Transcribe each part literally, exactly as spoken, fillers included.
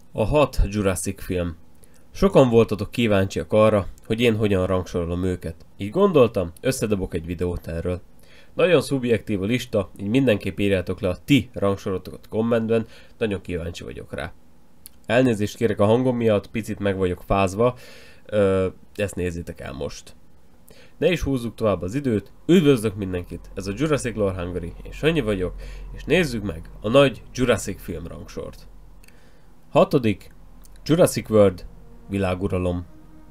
A hat Jurassic film. Sokan voltatok kíváncsiak arra, hogy én hogyan rangsorolom őket. Így gondoltam, összedobok egy videót erről. Nagyon szubjektív a lista, így mindenképp írjátok le a ti rangsorotokat kommentben, nagyon kíváncsi vagyok rá. Elnézést kérek a hangom miatt, picit meg vagyok fázva, Ö, ezt nézzétek el most. Ne is húzzuk tovább az időt, üdvözlök mindenkit, ez a Jurassic Lore Hungary, én Sanyi vagyok, és nézzük meg a nagy Jurassic film rangsort. Hatodik. Jurassic World. Világuralom.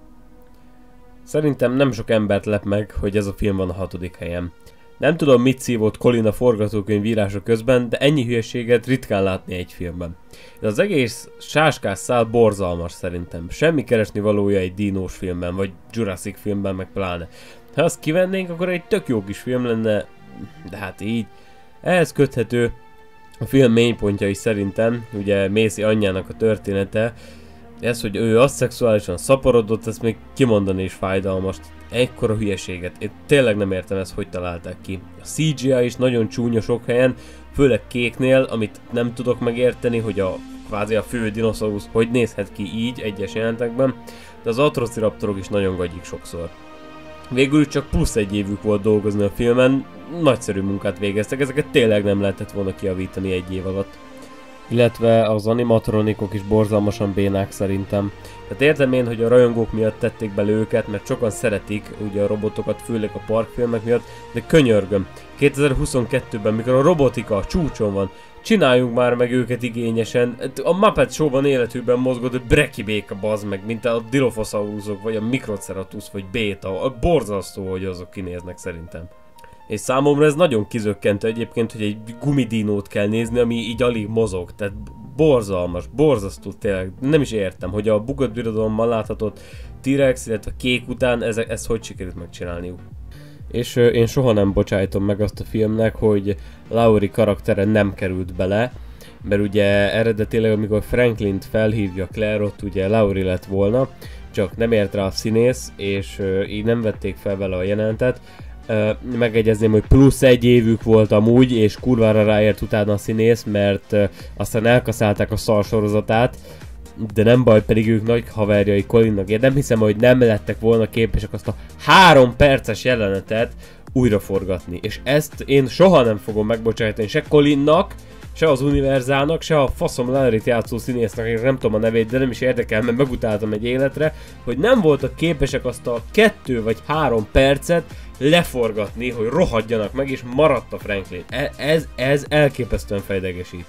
Szerintem nem sok embert lep meg, hogy ez a film van a hatodik helyen. Nem tudom, mit szívott Colin a forgatókönyv írása közben, de ennyi hülyeséget ritkán látni egy filmben. Ez az egész sáskás szál borzalmas szerintem. Semmi keresni valója egy dinós filmben, vagy Jurassic filmben meg pláne. Ha azt kivennénk, akkor egy tök jó kis film lenne, de hát így. Ehhez köthető a film mélypontja is szerintem, ugye Macy anyjának a története. Ez, hogy ő aszexuálisan szaporodott, ezt még kimondani is fájdalmas. Ekkora hülyeséget. Én tényleg nem értem ezt, hogy találták ki. A cé gé i is nagyon csúnya sok helyen, főleg kéknél, amit nem tudok megérteni, hogy a kvázi a fő dinoszaurusz hogy nézhet ki így egyes jelentekben, de az atrociraptorok is nagyon gagyik sokszor. Végül csak plusz egy évük volt dolgozni a filmen, nagyszerű munkát végeztek, ezeket tényleg nem lehetett volna kijavítani egy év alatt. Illetve az animatronikok is borzalmasan bénák szerintem. Tehát értem én, hogy a rajongók miatt tették bele őket, mert sokan szeretik ugye a robotokat, főleg a parkfilmek miatt, de könyörgöm, kétezer-huszonkettőben, mikor a robotika a csúcson van, csináljunk már meg őket igényesen. A Muppet Show-ban életükben mozgott, hogy Breki béka bazd meg, mint a Dilophosaurusok, vagy a Microceratops, vagy Beta. Borzasztó, hogy azok kinéznek szerintem. És számomra ez nagyon kizökkentő egyébként, hogy egy gumidinót kell nézni, ami így alig mozog. Tehát borzalmas, borzasztó tényleg. Nem is értem, hogy a bukott birodalomban láthatott T-Rex, illetve kék után ez, ez hogy sikerült megcsinálniuk. És euh, én soha nem bocsájtom meg azt a filmnek, hogy Laurie karaktere nem került bele. Mert ugye eredetileg, amikor Franklint felhívja Claire, ott ugye Laurie lett volna, csak nem ért rá a színész, és euh, így nem vették fel vele a jelentet. Uh, megegyezném, hogy plusz egy évük volt amúgy, és kurvára ráért utána a színész, mert uh, aztán elkaszálták a szar sorozatát, de nem baj, pedig ők nagy haverjai Colinnak. Én nem hiszem, hogy nem lettek volna képesek azt a három perces jelenetet újra forgatni. És ezt én soha nem fogom megbocsájtani se Colinnak, se az Univerzának, se a faszom Larryt játszó színésznek, én nem tudom a nevét, de nem is érdekel, mert megutáltam egy életre, hogy nem voltak képesek azt a kettő vagy három percet leforgatni, hogy rohadjanak meg, és maradt a Franklin. E- ez, ez elképesztően fejdegesít.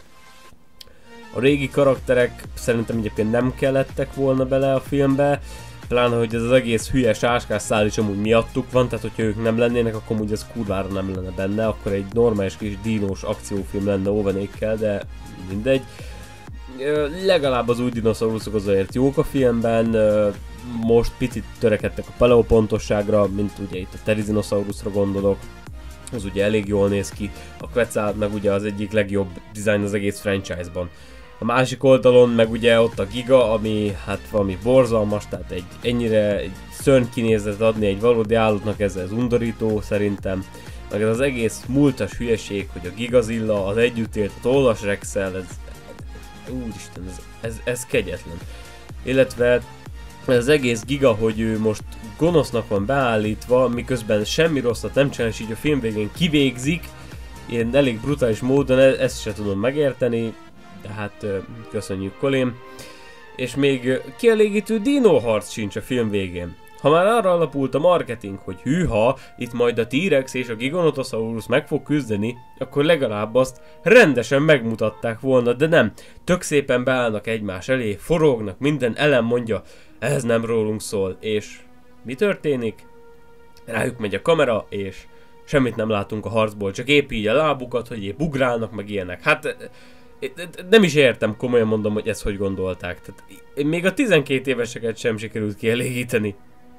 A régi karakterek szerintem egyébként nem kellettek volna bele a filmbe, pláne, hogy ez az egész hülye sáskás szál is amúgy miattuk van, tehát hogyha ők nem lennének, akkor amúgy ez kurvára nem lenne benne, akkor egy normális kis dinós akciófilm lenne óvenékkel, de mindegy. Legalább az új dinoszauruszok azért jók a filmben, most picit törekedtek a paleopontosságra, mint ugye itt a Therizinosaurusra gondolok, az ugye elég jól néz ki, a Quetzal meg ugye az egyik legjobb dizájn az egész franchise-ban. A másik oldalon meg ugye ott a Giga, ami hát valami borzalmas, tehát egy ennyire egy szörny kinézet adni egy valódi állatnak, ez, ez undorító szerintem. Meg ez az egész múltas hülyeség, hogy a Gigazilla, az együtt élt, a Tollas Rexel, ez, úristen, ez, ez, ez kegyetlen. Illetve ez az egész Giga, hogy ő most gonosznak van beállítva, miközben semmi rosszat nem csinál, és így a film végén kivégzik, ilyen elég brutális módon, e ezt se tudom megérteni, de hát köszönjük Colin. És még kielégítő dinóharc sincs a film végén. Ha már arra alapult a marketing, hogy hűha, itt majd a T-Rex és a Giganotosaurus meg fog küzdeni, akkor legalább azt rendesen megmutatták volna, de nem. Tök szépen beállnak egymás elé, forognak, minden elem mondja, ez nem rólunk szól, és mi történik? Rájuk megy a kamera, és semmit nem látunk a harcból, csak épp így a lábukat, hogy épp ugrálnak, meg ilyenek. Hát nem is értem, komolyan mondom, hogy ezt hogy gondolták. Tehát, még a tizenkét éveseket sem sikerült kielégíteni.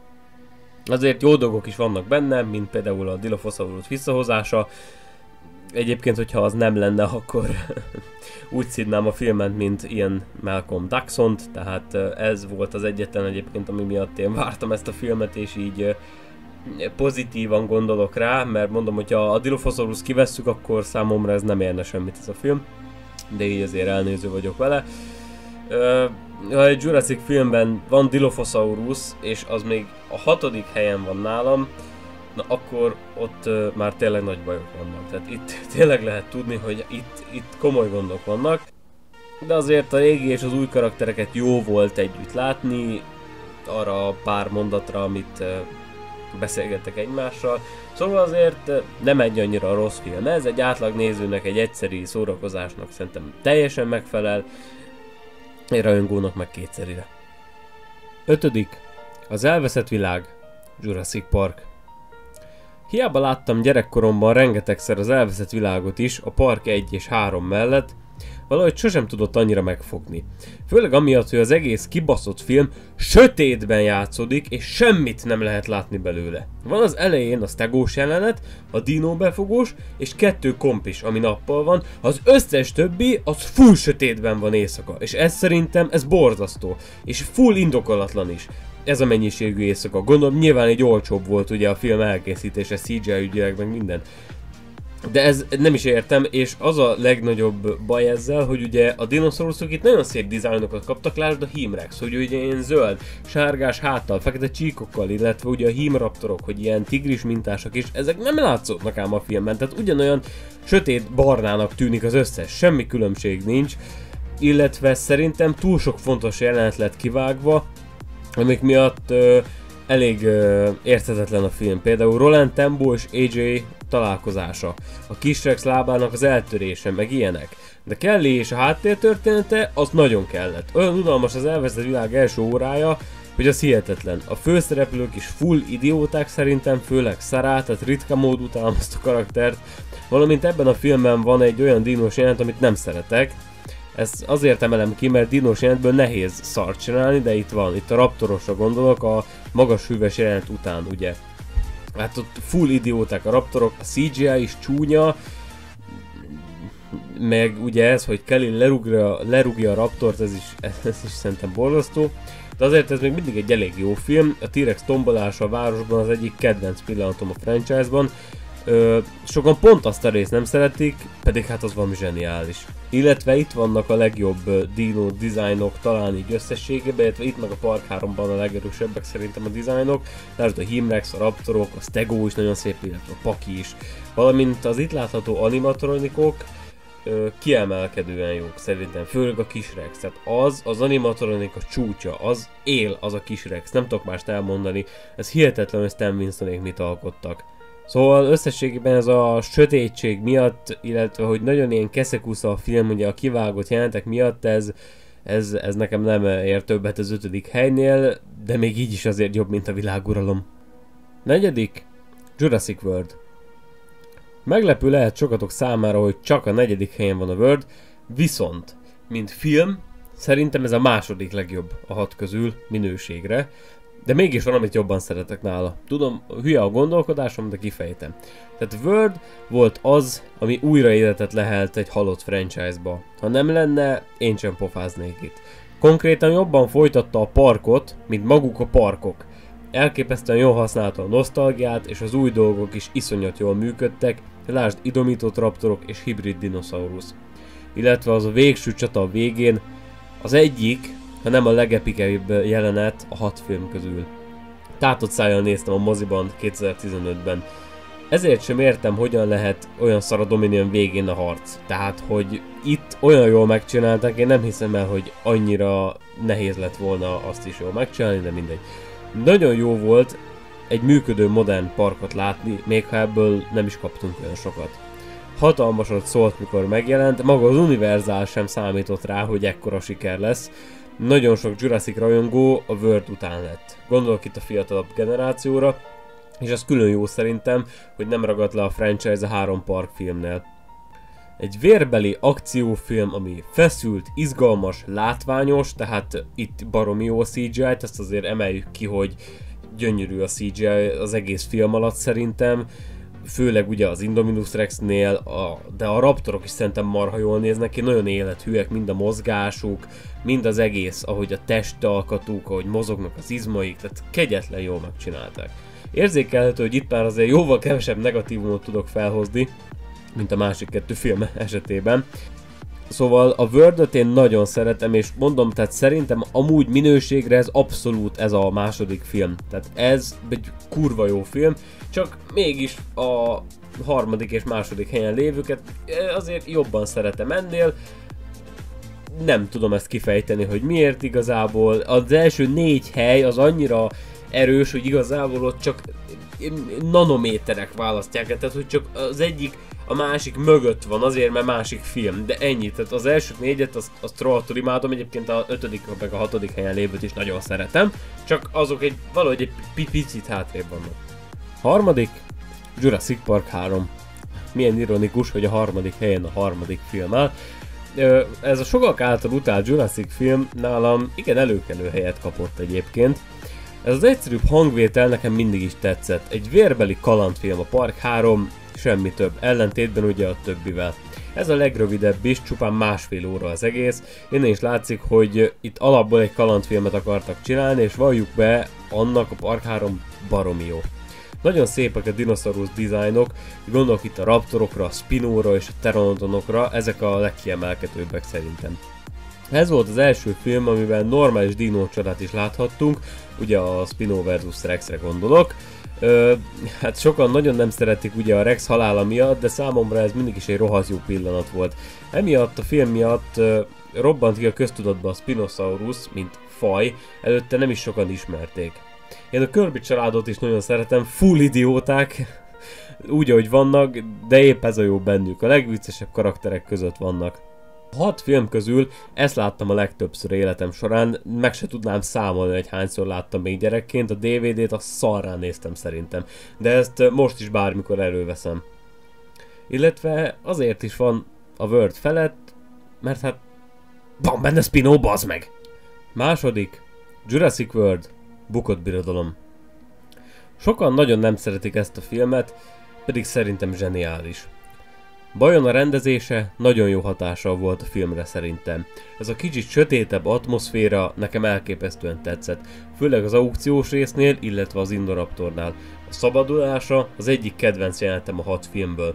Azért jó dolgok is vannak benne, mint például a Dilophosaurus visszahozása. Egyébként, hogyha az nem lenne, akkor úgy színnám a filmet, mint ilyen Malcolm Dawson-t, tehát ez volt az egyetlen egyébként, ami miatt én vártam ezt a filmet, és így pozitívan gondolok rá, mert mondom, hogyha a Dilophosaurus kivesszük, akkor számomra ez nem érne semmit ez a film, de így azért elnéző vagyok vele. Ha egy Jurassic filmben van Dilophosaurus, és az még a hatodik helyen van nálam, na akkor ott uh, már tényleg nagy bajok vannak. Tehát itt tényleg lehet tudni, hogy itt, itt komoly gondok vannak. De azért a régi és az új karaktereket jó volt együtt látni, arra a pár mondatra, amit uh, beszélgettek egymással. Szóval azért uh, nem egy annyira rossz film. Ez egy átlag nézőnek, egy egyszeri szórakozásnak szerintem teljesen megfelel. Egy rajongónak meg kétszerire. Ötödik. Az elveszett világ. Jurassic Park. Hiába láttam gyerekkoromban rengetegszer az elveszett világot is, a Park egy és három mellett, valahogy sosem tudott annyira megfogni. Főleg amiatt, hogy az egész kibaszott film sötétben játszódik, és semmit nem lehet látni belőle. Van az elején a stegós jelenet, a dino befogós, és kettő kompis, ami nappal van, az összes többi az full sötétben van éjszaka, és ez szerintem ez borzasztó, és full indokolatlan is. Ez a mennyiségű éjszaka. Gondolom nyilván egy olcsóbb volt ugye a film elkészítése, cé gé í ügyileg meg minden. De ez nem is értem, és az a legnagyobb baj ezzel, hogy ugye a dinoszauruszok itt nagyon szép dizájnokat kaptak, lásd a Hím-Rex, hogy ugye ilyen zöld, sárgás háttal, fekete csíkokkal, illetve ugye a hímraptorok, hogy ilyen tigris mintásak is, ezek nem látszódnak ám a filmben, tehát ugyanolyan sötét barnának tűnik az összes, semmi különbség nincs, illetve szerintem túl sok fontos jelenet lett kivágva, amik miatt uh, elég uh, érthetetlen a film. Például Roland Tembo és á jé találkozása, a kis Rex lábának az eltörése, meg ilyenek. De Kelly és a háttértörténete az nagyon kellett. Olyan unalmas az elveszett világ első órája, hogy az hihetetlen. A főszereplők is full idióták szerintem, főleg Sarah, tehát ritka mód utálom azt a karaktert. Valamint ebben a filmben van egy olyan dinós jelent, amit nem szeretek. Ezt azért emelem ki, mert dinós jelentből nehéz szart csinálni, de itt van. Itt a raptorosra gondolok, a magas hűves jelent után, ugye. Hát ott full idióták a raptorok, a cé gé í is csúnya, meg ugye ez, hogy Kelly lerúgja, lerúgja a raptort, ez is, ez is szerintem borzasztó. De azért ez még mindig egy elég jó film. A T-Rex tombolása a városban az egyik kedvenc pillanatom a franchise-ban. Ö, sokan pont azt a részt nem szeretik, pedig hát az valami zseniális. Illetve itt vannak a legjobb dino dizájnok talán így összességében, illetve itt meg a Park háromban a legerősebbek szerintem a dizájnok. Lásd a Hím-Rex, a raptorok, a Stego is nagyon szép, illetve a Paki is. Valamint az itt látható animatronikok ö, kiemelkedően jók szerintem, főleg a kis Rex. Tehát az, az animatronika csúcsa, az él az a kis Rex, nem tudok mást elmondani. Ez hihetetlen, hogy Stan Winstonék mit alkottak. Szóval összességében ez a sötétség miatt, illetve hogy nagyon ilyen keszekusza a film, ugye a kivágott jelentek miatt, ez, ez, ez nekem nem ér többet az ötödik helynél, de még így is azért jobb, mint a világuralom. Negyedik, Jurassic World. Meglepő lehet sokatok számára, hogy csak a negyedik helyen van a World, viszont, mint film, szerintem ez a második legjobb a hat közül minőségre. De mégis van, amit jobban szeretek nála. Tudom, hülye a gondolkodásom, de kifejtem. Tehát World volt az, ami újra életet lehelt egy halott franchise-ba. Ha nem lenne, én sem pofáznék itt. Konkrétan jobban folytatta a parkot, mint maguk a parkok. Elképesztően jól használta a nosztalgiát, és az új dolgok is iszonyat jól működtek, lásd idomított raptorok és hibrid dinoszaurusz. Illetve az a végső csata a végén, az egyik, ha nem a legepikebb jelenet a hat film közül. Tátott szájjal néztem a moziban kétezer-tizenötben. Ezért sem értem, hogyan lehet olyan szar a Dominion végén a harc. Tehát, hogy itt olyan jól megcsinálták, én nem hiszem el, hogy annyira nehéz lett volna azt is jól megcsinálni, de mindegy. Nagyon jó volt egy működő modern parkot látni, még ha ebből nem is kaptunk olyan sokat. Hatalmasat szólt, mikor megjelent, maga az Universal sem számított rá, hogy ekkora siker lesz. Nagyon sok Jurassic rajongó a World után lett. Gondolok itt a fiatalabb generációra, és az külön jó szerintem, hogy nem ragadt le a franchise a három park filmnél. Egy vérbeli akciófilm, ami feszült, izgalmas, látványos, tehát itt baromi jó a cé gé í-t, ezt azért emeljük ki, hogy gyönyörű a cé gé í az egész film alatt szerintem. Főleg ugye az Indominus Rexnél, a, de a raptorok is szerintem marha jól néznek ki, nagyon élethűek, mind a mozgásuk, mind az egész, ahogy a testalkatuk, ahogy mozognak az izmaik, tehát kegyetlen jól megcsinálták. Érzékelhető, hogy itt már azért jóval kevesebb negatívumot tudok felhozni, mint a másik kettő film esetében. Szóval a World-öt én nagyon szeretem, és mondom, tehát szerintem amúgy minőségre ez abszolút ez a második film. Tehát ez egy kurva jó film, csak mégis a harmadik és második helyen lévőket azért jobban szeretem ennél. Nem tudom ezt kifejteni, hogy miért igazából. Az első négy hely az annyira erős, hogy igazából ott csak nanométerek választják, tehát hogy csak az egyik a másik mögött van, azért mert másik film, de ennyi. Tehát az első négyet azt, azt rohadtul imádom, egyébként a ötödik meg a hatodik helyen lévőt is nagyon szeretem, csak azok egy valahogy egy picit hátrébb vannak. Harmadik, Jurassic Park három. Milyen ironikus, hogy a harmadik helyen a harmadik film áll. Ez a sokak által utált Jurassic film nálam igen előkelő helyet kapott egyébként. Ez az egyszerűbb hangvétel nekem mindig is tetszett. Egy vérbeli kalandfilm a Park három, semmi több, ellentétben ugye a többivel. Ez a legrövidebb is, csupán másfél óra az egész. Innen is látszik, hogy itt alapból egy kalandfilmet akartak csinálni, és valljuk be, annak a Park három baromi jó. Nagyon szépek a dinoszaurusz dizájnok, gondolok itt a raptorokra, a spinóra és a pteranodonokra, ezek a legkiemelkedőbbek szerintem. Ez volt az első film, amiben normális dinócsodát is láthattunk, ugye a Spino versus Rexre gondolok. Ö, hát sokan nagyon nem szeretik ugye a Rex halála miatt, de számomra ez mindig is egy rohadt jó pillanat volt. Emiatt a film miatt ö, robbant ki a köztudatba a Spinosaurus, mint faj, előtte nem is sokan ismerték. Én a Kirby családot is nagyon szeretem, full idióták, úgy ahogy vannak, de épp ez a jó bennük, a legviccesebb karakterek között vannak. A hat film közül ezt láttam a legtöbbször életem során, meg se tudnám számolni, hogy hányszor láttam még gyerekként, a dé vé dét a szarrán néztem szerintem, de ezt most is bármikor előveszem. Illetve azért is van a World felett, mert hát van benne Spino, bazd meg! Második, Jurassic World, bukott birodalom. Sokan nagyon nem szeretik ezt a filmet, pedig szerintem zseniális. Bajon a rendezése nagyon jó hatással volt a filmre szerintem. Ez a kicsit sötétebb atmoszféra nekem elképesztően tetszett, főleg az aukciós résznél, illetve az Indoraptornál. A szabadulása az egyik kedvenc jelenetem a hat filmből.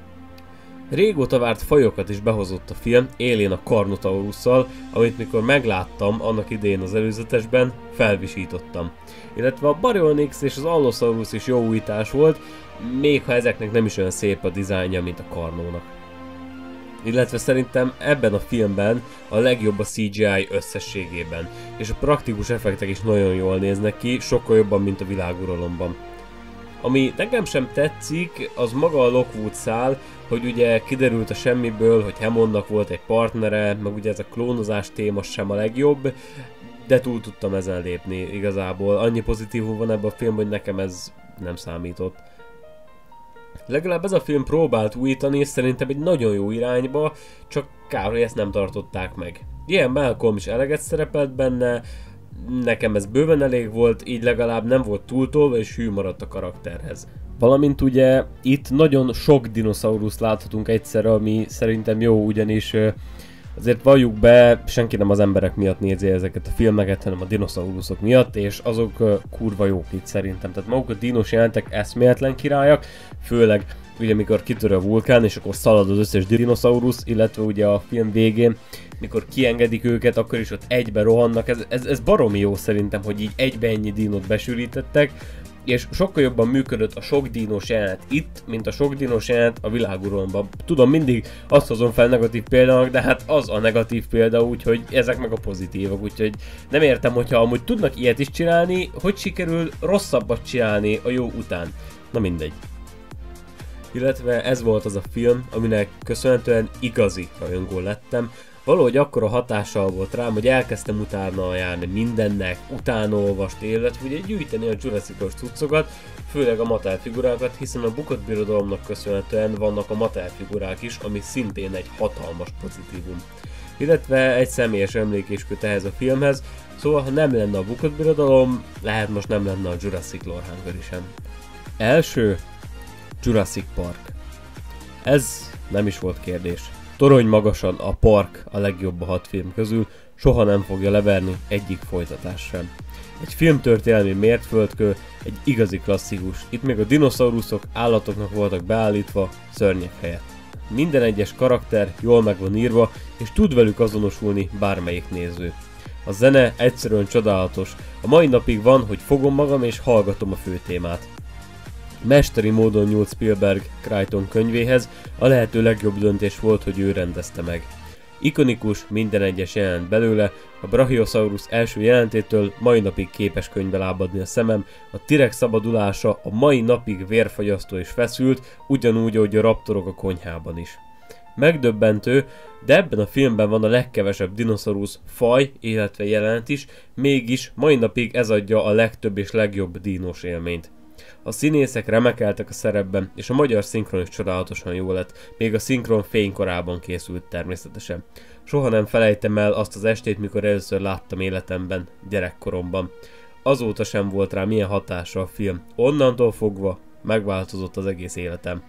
Régóta várt fajokat is behozott a film, élén a Carnotaurusszal, amit mikor megláttam annak idején az előzetesben, felvisítottam. Illetve a Baryonyx és az Allosaurus is jó újítás volt, még ha ezeknek nem is olyan szép a dizájnja, mint a Carnónak. Illetve szerintem ebben a filmben a legjobb a cé gé i összességében, és a praktikus effektek is nagyon jól néznek ki, sokkal jobban, mint a Világuralomban. Ami nekem sem tetszik, az maga a Lockwood szál, hogy ugye kiderült a semmiből, hogy Hammondnak volt egy partnere, meg ugye ez a klónozás téma sem a legjobb, de túl tudtam ezen lépni igazából. Annyi pozitívum van ebben a filmben, hogy nekem ez nem számított. Legalább ez a film próbált újítani, és szerintem egy nagyon jó irányba, csak kár, hogy ezt nem tartották meg. Ilyen Malcolm is eleget szerepelt benne, nekem ez bőven elég volt, így legalább nem volt túltolva és hű maradt a karakterhez. Valamint ugye itt nagyon sok dinoszaurusz láthatunk egyszerre, ami szerintem jó, ugyanis azért valljuk be, senki nem az emberek miatt nézi ezeket a filmeket, hanem a dinoszauruszok miatt, és azok kurva jók itt szerintem. Tehát maguk a dinos jelentek eszméletlen királyak, főleg ugye mikor kitör a vulkán, és akkor szalad az összes dinoszaurusz, illetve ugye a film végén, mikor kiengedik őket, akkor is ott egybe rohannak. Ez, ez, ez baromi jó szerintem, hogy így egybe ennyi dinót besűrítettek, és sokkal jobban működött a sok dínos jelenet itt, mint a sok dínos jelenet a Világuralomban. Tudom, mindig azt hozom fel negatív példának, de hát az a negatív példa, úgyhogy ezek meg a pozitívak, úgyhogy nem értem, hogyha amúgy tudnak ilyet is csinálni, hogy sikerül rosszabbat csinálni a jó után. Na mindegy. Illetve ez volt az a film, aminek köszönhetően igazi rajongó lettem. Valahogy akkora hatással volt rám, hogy elkezdtem utána járni mindennek, utána olvasni, illetve ugye gyűjteni a Jurassic-os cuccokat, főleg a Mattel figurákat, hiszen a bukott birodalomnak köszönhetően vannak a Mattel figurák is, ami szintén egy hatalmas pozitívum. Illetve egy személyes emlékésköt ehhez a filmhez, szóval ha nem lenne a bukott birodalom, lehet most nem lenne a Jurassic Lore Hungary sem. Első, Jurassic Park. Ez nem is volt kérdés. Torony magasan a park a legjobb a hat film közül, soha nem fogja leverni egyik folytatás sem. Egy filmtörténelmi mértföldkő, egy igazi klasszikus. Itt még a dinoszauruszok állatoknak voltak beállítva, szörnyek helyett. Minden egyes karakter jól meg van írva, és tud velük azonosulni bármelyik néző. A zene egyszerűen csodálatos, a mai napig van, hogy fogom magam és hallgatom a főtémát. Mesteri módon nyúlt Spielberg Crichton könyvéhez, a lehető legjobb döntés volt, hogy ő rendezte meg. Ikonikus, minden egyes jelent belőle, a Brachiosaurus első jelentétől mai napig képes könyvbe lábadni a szemem, a T-rex szabadulása a mai napig vérfagyasztó és feszült, ugyanúgy, ahogy a raptorok a konyhában is. Megdöbbentő, de ebben a filmben van a legkevesebb dinoszaurusz faj, illetve jelenet is, mégis mai napig ez adja a legtöbb és legjobb dínos élményt. A színészek remekeltek a szerepben, és a magyar szinkron is csodálatosan jó lett, még a szinkron fénykorában készült természetesen. Soha nem felejtem el azt az estét, mikor először láttam életemben, gyerekkoromban. Azóta sem volt rá milyen hatása a film, onnantól fogva megváltozott az egész életem.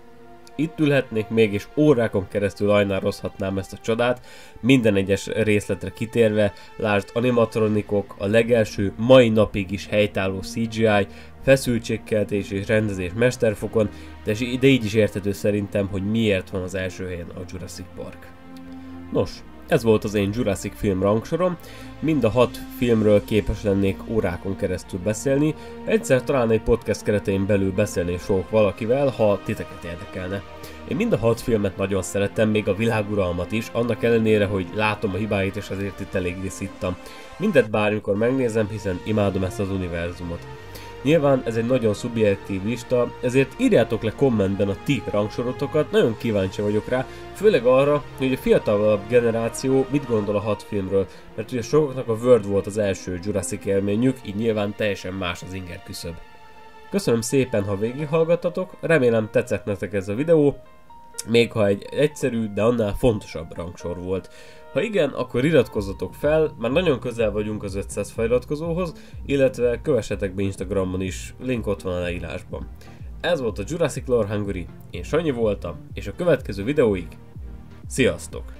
Itt ülhetnék még, és órákon keresztül ajnározhatnám ezt a csodát, minden egyes részletre kitérve, lásd animatronikok, a legelső, mai napig is helytálló C G I, feszültségkeltés és rendezés mesterfokon, de, de így is érthető szerintem, hogy miért van az első helyen a Jurassic Park. Nos, ez volt az én Jurassic film rangsorom, mind a hat filmről képes lennék órákon keresztül beszélni, egyszer talán egy podcast keretein belül beszélni is fogok valakivel, ha titeket érdekelne. Én mind a hat filmet nagyon szeretem, még a Világuralmat is, annak ellenére, hogy látom a hibáit és azért itt eléggé szittam. Mindet bármikor megnézem, hiszen imádom ezt az univerzumot. Nyilván ez egy nagyon szubjektív lista, ezért írjátok le kommentben a ti rangsorotokat, nagyon kíváncsi vagyok rá, főleg arra, hogy a fiatalabb generáció mit gondol a hat filmről, mert ugye sokaknak a World volt az első Jurassic élményük, így nyilván teljesen más az inger küszöb. Köszönöm szépen, ha végighallgattatok, remélem tetszett nektek ez a videó, még ha egy egyszerű, de annál fontosabb rangsor volt. Ha igen, akkor iratkozzatok fel, már nagyon közel vagyunk az ötszáz feliratkozóhoz, illetve kövessetek be Instagramon is, link ott van a leírásban. Ez volt a Jurassic Lore Hungary, én Sanyi voltam, és a következő videóig, sziasztok!